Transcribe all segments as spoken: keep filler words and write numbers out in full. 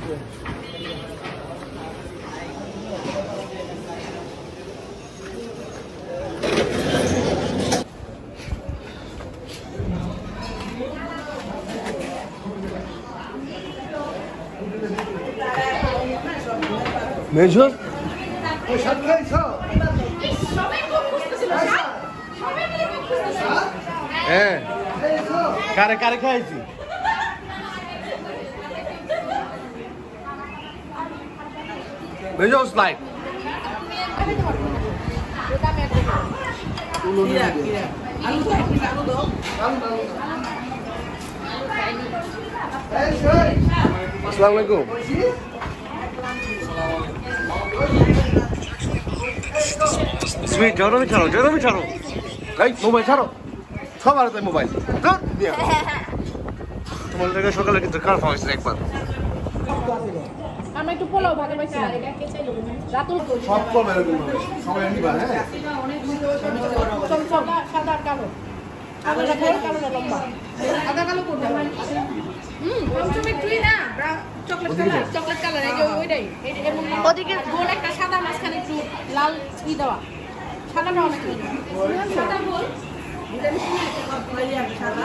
Major হ্যাঁ কারে কারে খাইছি মেজর লাইক আসসালামু আলাইকুম Sweet, jaro mi charo, jaro mi charo. Hey, mobile charo. সবার হাতে মোবাইল। ধর দিয়া। তোমার থেকে সকালে কিন্তু কার ফাইস একবার। আমরা একটু পোলাও ভাগে পাইছি না এটা কে চাইলো রাতুল সব কম এরকম সবাই নিবা হ্যাঁ। সব সাদা সাদা কালো। আবার কালো কালো লম্বা। সাদা কালো কোনটা? হুম, পঞ্চম একটুই না, চকলেট কালার, চকলেট কালার এই যে ওইটাই। এমন ওদিকে গোল একটা সাদা মাঝখানে একটু লাল ই দেওয়া। সাদাটা অনেক সাদা গোল সাদা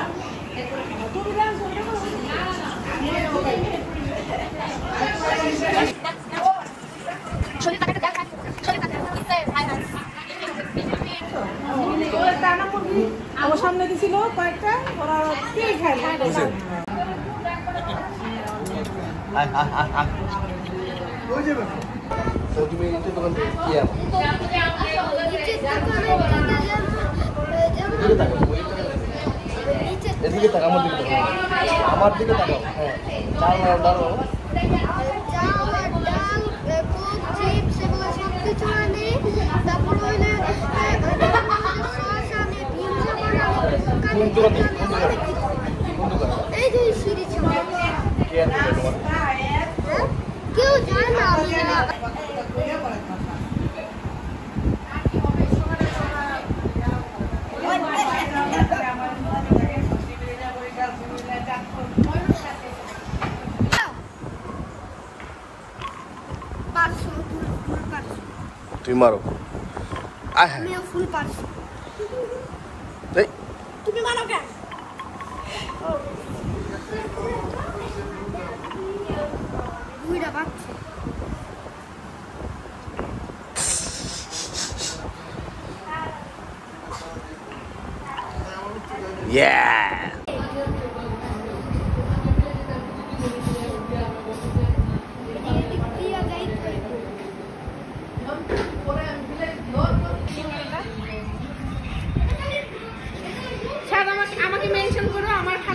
আমার সামনে দিছিল কয়েকটা ওরা কে খায় তুমি এটা দোকান থেকে কি আনো এদিকে তাকাও আমার দিকে তাকাও আমার দিকে তাকাও হ্যাঁ চাল নাও দাও চিপস এগুলো সব কিছু আনে তারপর হইলে সস আনে ডিম চাপানো এই যে সিঁড়ি ছিল কে আছে তোমার কেউ জানে না আমি না তুমি মারো আয় হ্যাঁ আমি ফুল পারছি এই তুমি মারো কেন ও দুইটা বাচ্চা yeah আমাকে মেনশন করো আমার